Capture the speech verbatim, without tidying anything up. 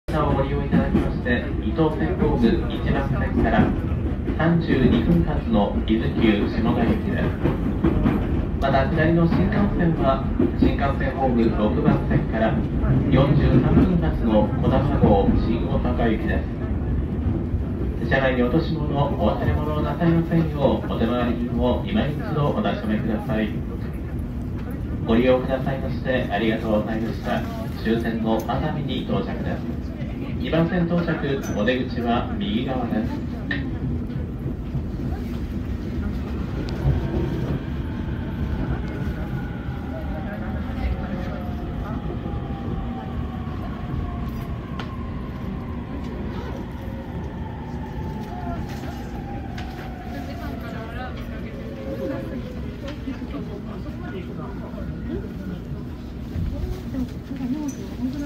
車をご利用いただきまして、伊東線ホームいちばん線からさんじゅうにふん発の伊豆急下田行きです。また左の新幹線は新幹線ホームろくばん線からよんじゅうさんふん発のこだま号新大阪行きです。車内に落とし物、お忘れ物をなさいませんよう、お手回り分を今一度お確かめください。ご利用くださいましてありがとうございました。終点の熱海に到着です。にばん線到着、お出口は右側です。 でも、なんか荷物が本当に